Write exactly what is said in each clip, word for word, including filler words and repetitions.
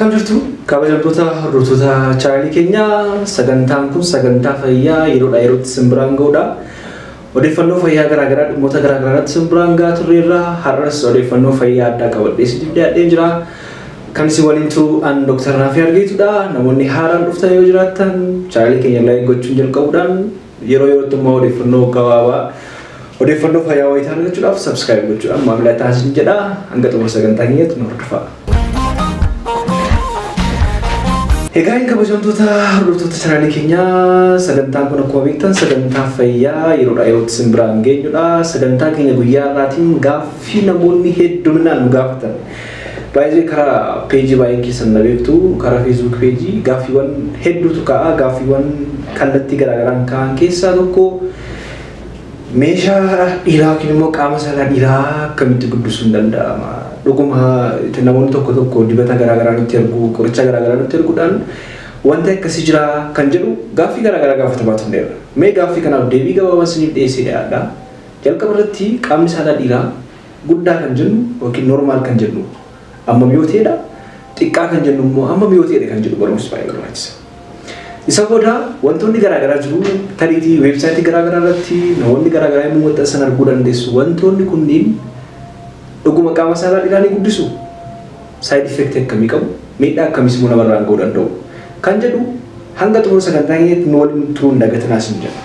Akkam jirtu kabajamtoota hordoftoota chaanalii keenya sagantaan kun sagantaa fayyaa yeroodha yerootti simbiraan ga'uudha. Odeeffannoo fayyaa garaa garaa dhimmoota garaa garaatti simbiraan gahaa turreerra. Har'as odeeffannoo fayyaa addaa qabadhee isiniif dhiyaadhee jira. Kan isin waliin turu an Doktor Nafyad Getuudha. Namoonni haaraan dhuftan yoo jiraattan chaanalii keenya like gochuun jalqabuudhaan yeroo yerootti immoo odeeffannoo gabaabaa odeeffannoo fayyaa wayitaa argachuudhaaf subscribe gochuudhaan maamila taasisan jedha. Hanga xumura sagantaa keenyatti nu hordofaa. Egaa hin kabajamtoota hordoftoota chaanalii keenyaa sagantaan kun akkuma beektan sagantaa fayyaa yeroodha yerootti simbiraan geenyudha. Sagantaa keenya guyyaa irraatiin gaaffii namoonni hedduminaan nu gaafatan. Baay'ee karaa peejii baay'een keessan na beektu karaa Facebook peejii gaaffiiwwan hedduutu ka'a. Gaaffiiwwan kallattii garaa garaan ka'an keessaa tokko meeshaa dhiiraa yookiin immoo qaama saalaa dhiiraa akkamitti guddisuun danda'ama? Dhuguma namoonni tokko tokko dibata garaa garaa nutti ergu, qoricha garaa garaa nutti erguudhaan wanta akkasii jira kan jedhu gaaffii garaa garaa gaafatamaa turneerra. Mee gaaffii kanaaf deebii gabaabaa isiniif dhiyeessee dhiyaadha. Jalqaba irratti qaamni saalaa dhiiraa guddaa kan jennu yookiin normaal kan jennu amma yoo ta'edha. Xiqqaa kan jennu immoo amma yoo ta'edha kan jedhu barumsa baay'ee barbaachisa. Isa booda wantoonni garaa garaa jiru tariitii weebsaayitii garaa garaa irratti namoonni garaa garaa immoo maxxansan arguu dandeessu. Wantoonni kunniin dhuguma qaama saalaa dhiiraa ni guddisu. Side effect akkamii qabu? Miidhaa akkamiis immoo namarraan ga'uu danda'u? Kan jedhu hanga xumura sagantaa keenyatti nu waliin turuun dagatanaas hin jedhu.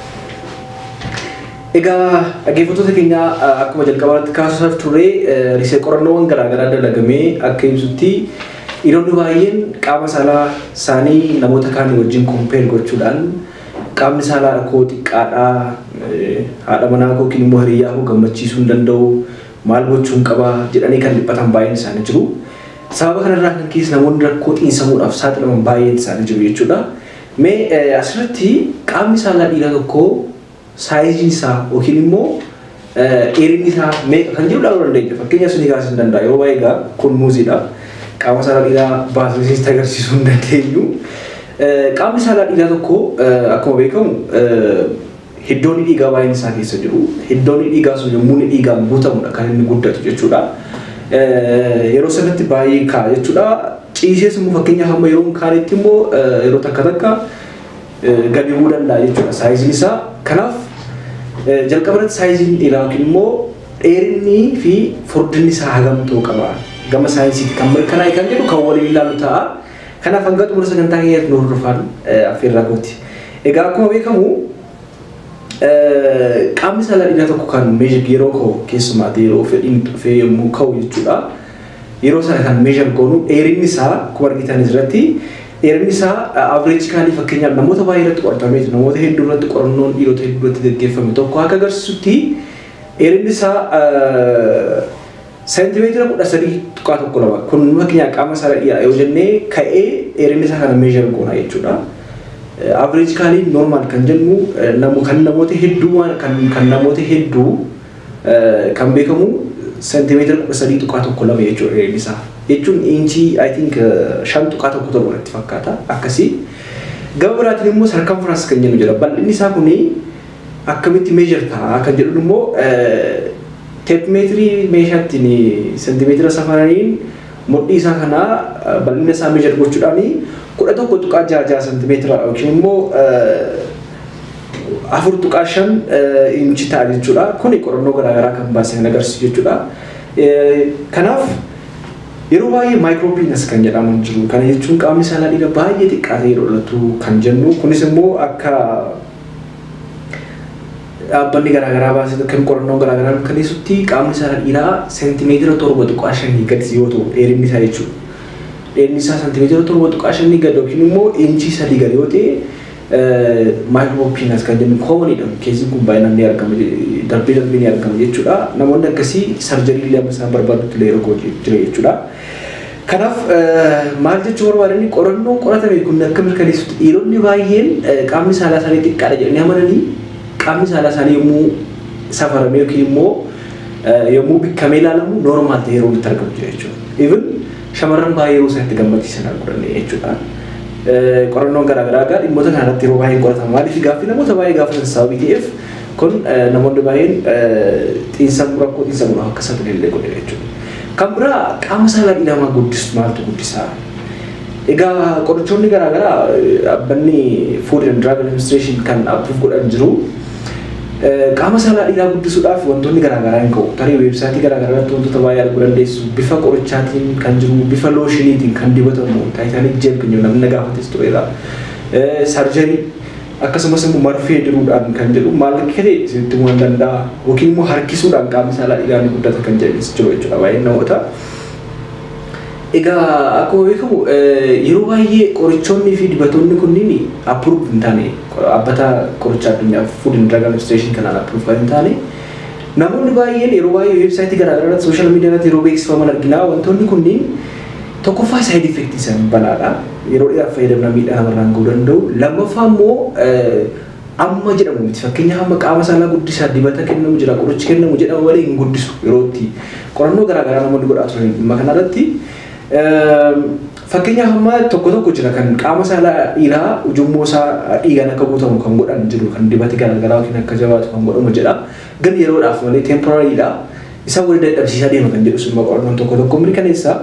Egaa dhaggeeffattoota keenya akkuma jalqabaatti kaasuudhaaf turre riisee qorannoowwan garaa garaa dalagamee akka ibsutti dhiironni baay'een qaama saalaa isaanii namoota kaanii wajjin kompeer gochuudhaan qaamni saalaa koo xiqqaadhaa, haadha manaa koo yookiin immoo hiriyyaa koo gammachiisuu hin danda'u, maal gochuun qaba jedhanii kan dhiphatan baay'een isaanii jiru. Sababa kanarraa kan keessa namoonni rakkoo xiinsammuudhaaf saaxilaman baay'een isaanii jiru jechuudha. Mee asirratti qaamni saalaa dhiiraa tokko saayiziin isaa yookiin immoo dheerinni isaa meeqa kan jedhu ilaaluu dandeenya. Fakkeenyaaf isin kaasuu hin danda'a. Yeroo baay'ee egaa kun muuziidha. Qaama saalaa dhiiraa baasnee agarsiisuu hin dandeenyu. Qaamni saalaa dhiiraa tokko akkuma beekamu hiddoonni dhiigaa baay'een isaa keessa jiru. Hiddoonni dhiigaa sun yommuu inni dhiigaan guutamudha kan inni guddatu jechuudha. Yeroo sanatti baay'ee ka'a jechuudha. Ciisees immoo fakkeenyaaf amma yeroo kaanitti immoo yeroo takka takka gadi bu'uu danda'a jechuudha saayiziin isaa. Kanaaf jalqaba irratti saayiziin dhiiraa yookiin immoo dheerinni fi furdinni isaa hagam ta'uu qaba. Gama saayinsiitti kan mirkanaa'e kan jedhu kan waliin ilaalu ta'a. Kanaaf hanga xumura sagantaa keenyatti nu hordofaa affeerraa kooti. Egaa akkuma beekamu qaamni saalaa dhiiraa tokko kan meeshaa yeroo ka'u keessumaatti yeroo fedhiin dhufee yommuu ka'u jechuudha. Yeroo sana kan meeshaa goonu dheerinni isaa akkuma argitan irratti dheerinni isaa averejikaalii fakkeenyaaf namoota baay'ee irratti qoratamee jiru. Namoota hedduu irratti qorannoon dhiirota hedduu irratti gaggeeffame tokko akka agarsiisutti dheerinni isaa seentimeetira kudha sadii tuqaa tokko lama. Kun fakkeenyaaf qaama saalaa dhiiraa yoo jennee ka'ee dheerinni isaa kana meeshaa goona jechuudha. Averejikaalii normaal kan jennu kan namoota hedduu kan namoota hedduu kan beekamu seentimeetira kudha sadii tuqaa tokko lama jechuudha dheerinni isaa. Jechuun inchii I think shan tuqaa tokko torba irratti fakkaata akkasii. Gama biraatiin immoo sarkamfiraans kan jennu jira. Bal'inni isaa kuni akkamitti meeshaa ta'a kan jedhu immoo teepmeetirii meeshaattiin seentimeetira safaraniin mudhii isaa kana bal'ina isaa meeshaa gochuudhaan kudha tokko tuqaa jaha jaha seentimeetira yookiin immoo afur tuqaa shan inchi ta'a jechuudha. Kuni qorannoo garaa garaa kan baasan agarsiisu jechuudha. Kanaaf yeroo baay'ee maayikiroopiinas kan jedhaman jiru. Kana jechuun qaamni saalaa dhiiraa baay'ee xiqqaatee yeroo dhalatu kan jennu. Kunis immoo akka dhaabbanni garaa garaa baasee kan qorannoo garaa garaa kan ibsutti qaamni saalaa dhiiraa seentimeetira torba tuqaa shanii gadi yoo ta'u dheerinni isaa jechuudha. Dheerinni isaa seentimeetira torba tuqaa shanii gadi yookiin immoo inchii sadii gadi yoo ta'e maayikiroopiinas kan jennu koomanidha. Keessi kun baay'inaan ni argama darbee darbee ni argama jechuudha. Namoonni akkasii sarjarii lama isaan barbaadutti illee yeroo jira jechuudha. Kanaaf maal jechuu barbaadanii qorannoon qoratame kun akka mirkaneessutti dhiironni baay'een qaamni saalaa isaanii xiqqaadha jedhanii amananii qaamni saalaa isaanii yommuu safaramee yookiin immoo yommuu bikkamee ilaalamu normaal ta'e yeroo itti argamu jira jechuudha. Even shamarran baay'ee yeroo isaatti gammachiisan arguu danda'e jechuudha. Qorannoon garaa garaa dhimmoota kanarratti yeroo baay'een qoratama. Maaliif gaaffii namoota baay'ee gaafatan sababii ta'eef kun namoonni baay'een xiinsammuu rakkoo xiinsammuu akka saaxilan illee godhe jechuudha. Kan biraa qaama saalaa dhiiraa guddisu maaltu guddisaa? Egaa qorichoonni garaa garaa dhaabbanni Food and Drug Administration kan approve godhan jiru. Qaama saalaa dhiiraa guddisuudhaaf wantoonni garaa garaa hin ka'u. Tarii weebsaayitii garaa garaa irratti wantoota baay'ee arguu dandeessu. Bifa qorichaatiin kan jiru, bifa looshiiniitiin kan dibatamu, taayitaanik jeel kan jiru namni gaafates tureera. Sarjarii akkasumas immoo marfee diruudhaan kan jedhu maal akka ta'e sitti waan danda'a yookiin immoo harkisuudhaan qaama saalaa dhiiraa ni guddata kan jedhanis jiru jechuudha baay'ee namoota. Egaa akkuma beekamu yeroo baay'ee qorichoonni fi dibatoonni kunniin approve hin taane dhaabbata qoricha addunyaa Food and Drug Administration kanaan approve kan hin taane namoonni baay'een yeroo baay'ee weebsaayitii garaa garaa irratti sooshaal miidiyaa irratti yeroo beeksifaman argina wantoonni kunniin tokkoffaa saayid effektii isaanii banaadha yeroo dheeraaf fayyadamna miidhaa namarraan ga'uu danda'u lammaffaa immoo amma jedhamu miti fakkeenyaaf amma qaama saalaa guddisaa dibata kennamu jira qorichi kennamu jedhamu malee hin guddisu yerootti qorannoo garaa garaa namoonni godhaa turan dhimma kanarratti fakkeenyaaf amma tokko tokko jira kan qaama saalaa dhiiraa ujummoo isaa dhiigaan akka guutamu kan godhan jiru kan dibati garaa garaa yookiin akka jabaatu kan godhamu jedha gan yeroodhaaf malee temporariidha isa wali dadhabsiisaa deema kan jedhu sun qorannoon tokko tokko mirkaneessa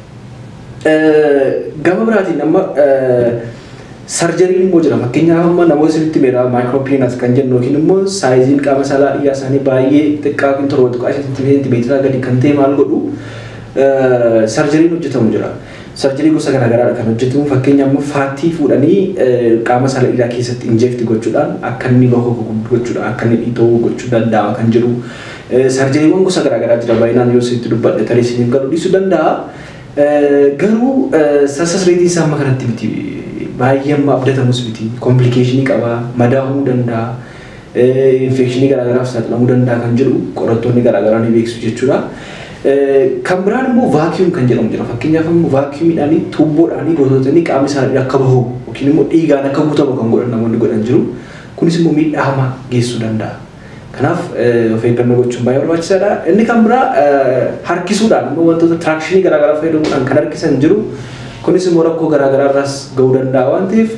gama biraatiin amma sarjariin immoo jira fakkeenyaaf amma namoota sirriitti meeraa maayikiroopiinas kan jennu yookiin immoo saayiziin qaama saalaa dhiiraa isaanii baay'ee xiqqaa yookiin torba tuqaa seentimeetiraa gadi kan ta'e maal godhu sarjariin hojjetamu jira. Sarjarii gosa garaa garaadha kan hojjetamu fakkeenyaaf amma faattii fuudhanii qaama saalaa dhiiraa keessatti injekti gochuudhaan akka inni looko gochuudhaan akka inni dhiitoo gochuu danda'ama kan jiru. Sarjariiwwan gosa garaa garaa jira baay'inaan yoo sitti dubbadhe tarii isiniif galuu dhiisuu danda'a. Garuu sassasreetiin isaa amma kanatti miti baay'ee amma abdatamus miti komplikeeshinii qaba madaa'uu danda'a infekshinii garaa garaaf saaxilamuu danda'a kan jedhu qorattoonni garaa garaa ni beeksisu jechuudha. Kan biraan immoo vaakiyuum kan jedhamu jira fakkeenyaaf immoo vaakiyuumiidhaanii tuubboodhaanii gosootanii qaamni isaanii akka bahu yookiin immoo dhiigaan akka guutamu kan godhan namoonni godhan jiru kunis immoo miidhaa hamaa geessisuu danda'a. Kanaaf of eeggannoo gochuun baay'ee barbaachisaadha. Inni kan biraa harkisuudhaan immoo wantoota tiraakshinii garaa garaa fayyadamuudhaan kan harkisan jiru kunis immoo rakkoo garaa garaa irraas ga'uu danda'a waan ta'eef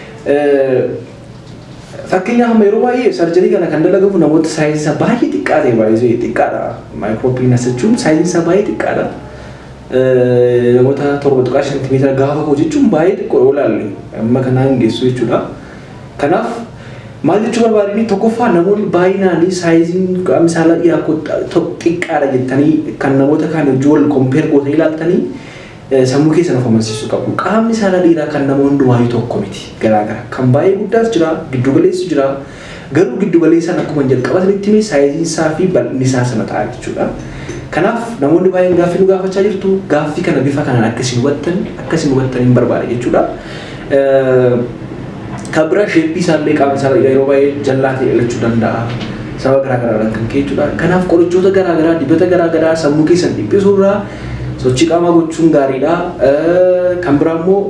fakkeenyaaf amma yeroo baay'ee sarjarii kana kan dalagamu namoota saayinsii isaa baay'ee xiqqaa ta'e baay'ee xiqqaadha. Maayikiroopiinas jechuun saayinsii isaa baay'ee xiqqaadha. Namoota torba tuqaa seentimeetira gaafa koo jechuun baay'ee xiqqoo yoo ilaalle amma kanaan geessu jechuudha. Kanaaf maal jechuu barbaadanii tokkoffaa namoonni baay'inaanii saayiziin qaama saalaa dhiiraa xiqqaadha jettanii kan namoota kaan wajjin wal kompeer gootanii ilaaltanii sammuu keessan of amansiisuu qabu. Qaamni saalaa dhiiraa kan nama hundumaayyu tokko miti garaa gara kan baay'ee guddaas jira giddu galeessu jira garuu giddu galeessaan akkuma jalqabatanitti mee saayiziin isaa fi bal'inni isaa sana ta'a jechuudha. Kanaaf namoonni baay'een gaaffii nu gaafachaa jirtu gaaffii kana bifa kanaan akkasiin hubattan akkasiin hubattan hin barbaada jechuudha. Kan biraa sheeppii isaallee qaama saalaa dhiiraa yeroo baay'ee jallaa ta'e dhalachuu danda'a. Sababa garaa garaadhaan kan ka'e jechuudha. Kanaaf qorichoota garaa garaa dibata garaa garaa sammuu keessan dhiphisuu irraa sochii qaamaa gochuun gaariidha. Kan biraa immoo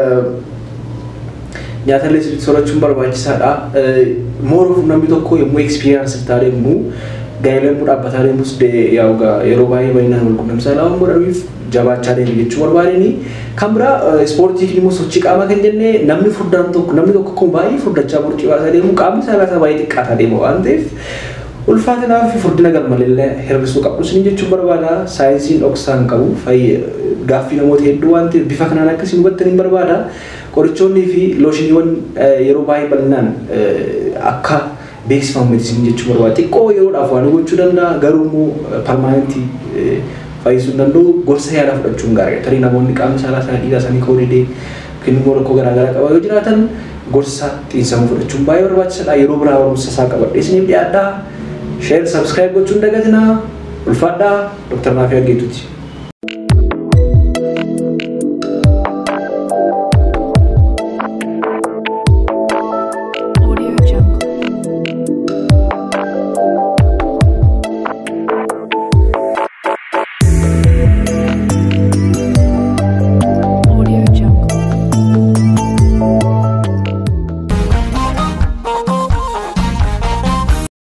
nyaata illee sirriitti soorachuun barbaachisaadha. Mooruuf namni tokko yommuu ekspiriyaansi taatee immoo gaa'eleen dhaabbataa deemus yeroo baay'ee baay'inaan wal quunnamsaa lama godhamiif jabaachaa deemu jechuu barbaadeni. Kan biraa ispoortii fi immoo sochii qaamaa kan jenne namni furdaan tokko namni tokko kun baay'ee furdachaa burcii baasaa deemu qaamni saalaa isaa baay'ee xiqqaataa deema waan ta'eef ulfaatinaa fi furdina galmalee hir'isuu qabdu isin jechuun barbaada. Saayinsiin dhoksaan qabu gaaffii namoota hedduu waan ta'eef bifa kanaan akkasiin hubattaniin barbaada. Qorichoonnii fi looshiiniiwwan yeroo baay'ee bal'inaan akka beeksifamu isin jechuun barbaada. Xiqqoo yeroodhaaf waan gochuu danda'a garuu immoo permaanentii fayyisuu danda'u gorsa yaalaa fudhachuun gaariidha. Tarii namoonni qaamni saalaa isaa dhiiraa isaanii ka'uu didee yookiin immoo rakkoo garaa garaa qaba yoo jiraatan gorsa xiinsammuu fudhachuun baay'ee barbaachisaadha. Yeroo biraa barumsa isaa qabadhee isiniif dhiyaadha. Share, subscribe gochuun dagatinaa. Ulfaadhaa Doktor Nafyad Getuuti.